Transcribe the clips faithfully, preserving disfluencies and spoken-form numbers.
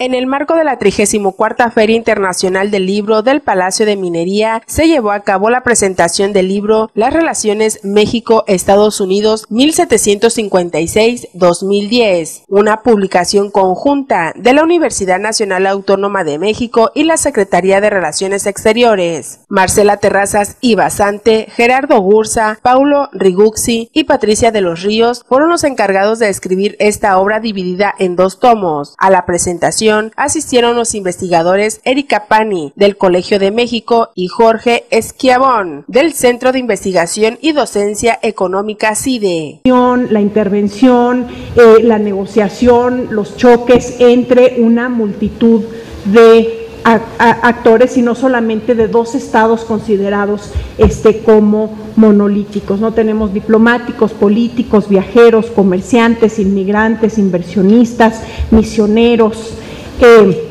En el marco de la trigésima cuarta Feria Internacional del Libro del Palacio de Minería, se llevó a cabo la presentación del libro Las Relaciones México-Estados Unidos mil setecientos cincuenta y seis a dos mil diez, una publicación conjunta de la Universidad Nacional Autónoma de México y la Secretaría de Relaciones Exteriores. Marcela Terrazas y Basante, Gerardo Gursa, Paulo Riguxi y Patricia de los Ríos fueron los encargados de escribir esta obra dividida en dos tomos. A la presentación asistieron los investigadores Erika Pani, del Colegio de México, y Jorge Esquiabón, del Centro de Investigación y Docencia Económica CIDE. La intervención, eh, la negociación, los choques entre una multitud de A, a, actores y no solamente de dos estados considerados este, como monolíticos. No tenemos diplomáticos, políticos, viajeros, comerciantes, inmigrantes, inversionistas, misioneros, eh,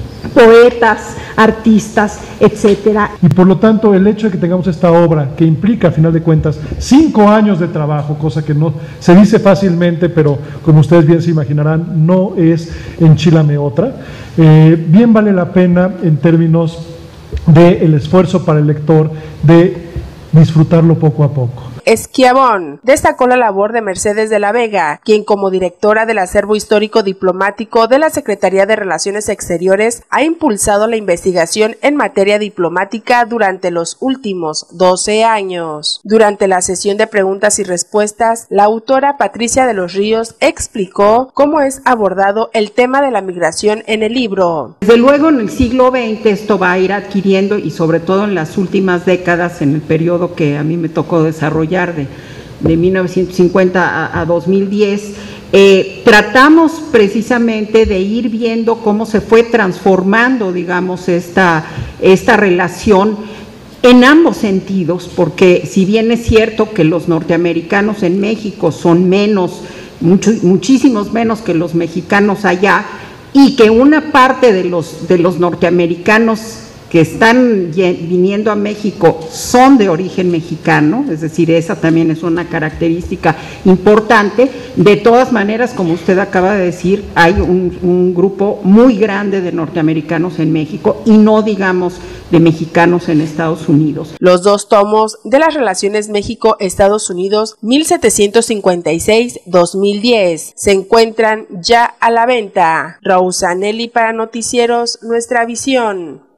poetas, artistas, etcétera. Y por lo tanto el hecho de que tengamos esta obra que implica a final de cuentas cinco años de trabajo, cosa que no se dice fácilmente, pero como ustedes bien se imaginarán, no es enchilame otra, eh, bien vale la pena en términos del esfuerzo para el lector de disfrutarlo poco a poco. Esquiabón destacó la labor de Mercedes de la Vega, quien como directora del Acervo Histórico Diplomático de la Secretaría de Relaciones Exteriores ha impulsado la investigación en materia diplomática durante los últimos doce años. Durante la sesión de preguntas y respuestas, la autora Patricia de los Ríos explicó cómo es abordado el tema de la migración en el libro. Desde luego en el siglo veinte esto va a ir adquiriendo, y sobre todo en las últimas décadas, en el periodo que a mí me tocó desarrollar De, de mil novecientos cincuenta a, a dos mil diez, eh, tratamos precisamente de ir viendo cómo se fue transformando, digamos, esta, esta relación en ambos sentidos, porque si bien es cierto que los norteamericanos en México son menos, mucho, muchísimos menos que los mexicanos allá, y que una parte de los, de los norteamericanos que están viniendo a México son de origen mexicano, es decir, esa también es una característica importante. De todas maneras, como usted acaba de decir, hay un, un grupo muy grande de norteamericanos en México y no digamos de mexicanos en Estados Unidos. Los dos tomos de las Relaciones México-Estados Unidos mil setecientos cincuenta y seis a dos mil diez se encuentran ya a la venta. Rausanelli para Noticieros Nuestra Visión.